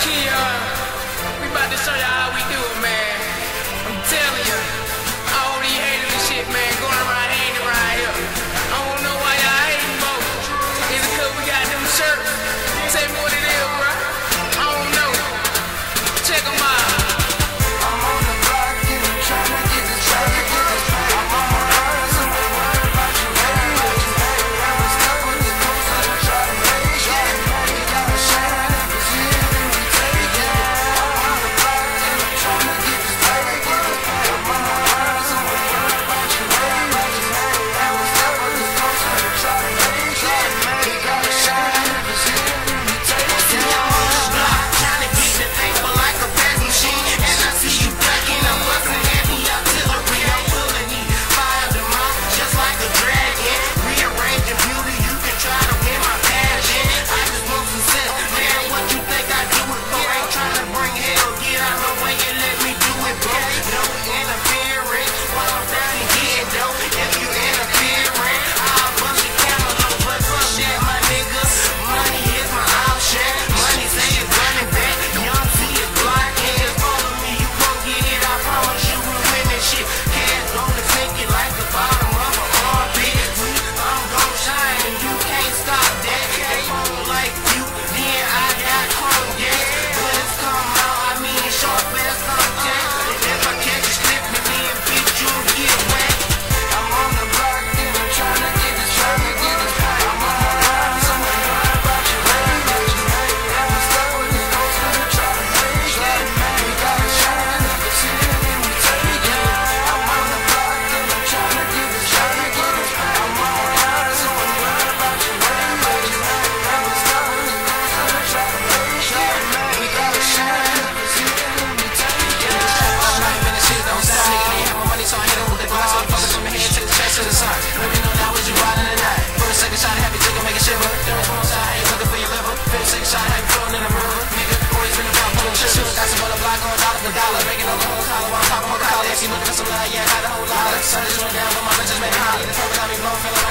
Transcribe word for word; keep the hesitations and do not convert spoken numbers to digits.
KEON, we about to show y'all how we do it, man. I'm telling you, all these haters and shit, man, going around hating around here. I don't know why y'all hating, bro. Is it 'cause we got them shirts? Tell me what it is, bro. I don't know. Check them out. Dollar, making a little collar while I'm talking more collar. She looking for some love, yeah, got a whole lot. Sun just went down, but my bitches made me hot. The purple got me blown, feeling